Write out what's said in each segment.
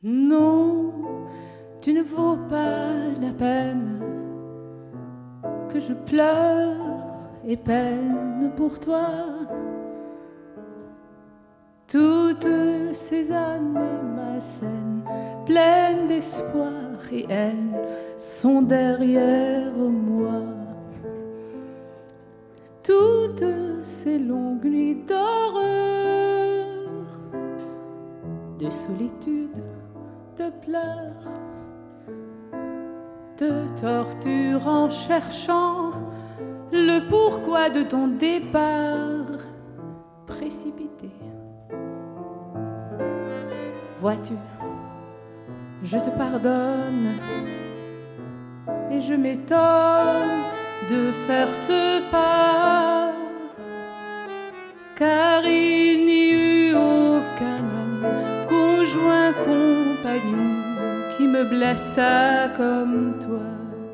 Non, tu ne vaux pas la peine que je pleure et peine pour toi. Toutes ces années malsaines, pleines d'espoir et haine, sont derrière moi. Toutes ces longues nuits d'horreur, de solitude, de pleurs, de torture en cherchant le pourquoi de ton départ précipité. Vois-tu, je te pardonne et je m'étonne de faire ce pas, car il n'y eut aucun homme, conjoint, compagnon, qui me blessa comme toi.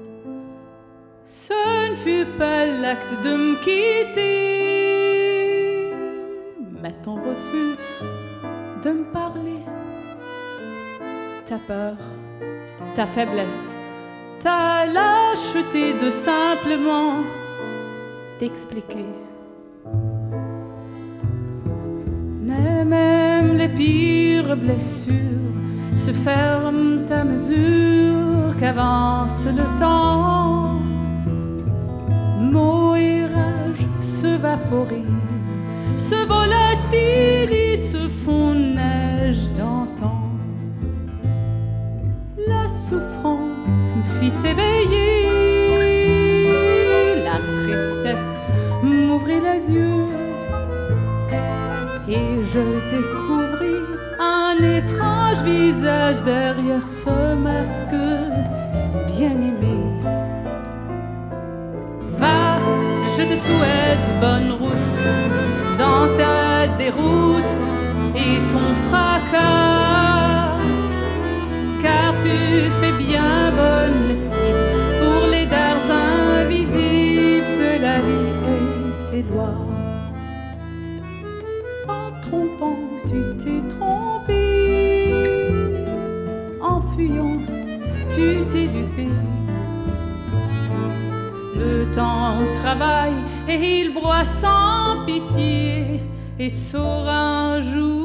Ce ne fut pas l'acte de me quitter, mais ton refus de me parler, ta peur, ta faiblesse, ta lâcheté de simplement t'expliquer. Mais même les pires blessures se ferment à mesure qu'avance le temps. Mots et rage se vaporisent, se volatilisent, se font neige d'antan. La souffrance me fit éveiller, la tristesse m'ouvrit les yeux, et je découvris un étrange visage derrière ce masque bien-aimé. Va, je te souhaite bonne route dans ta déroute et ton fracas, car tu fais bien bonne cible pour les dards invisibles de la vie et ses lois. En trompant, tu t'es trompé, en fuyant, tu t'es dupé. Le temps travaille et il broie sans pitié et saura un jour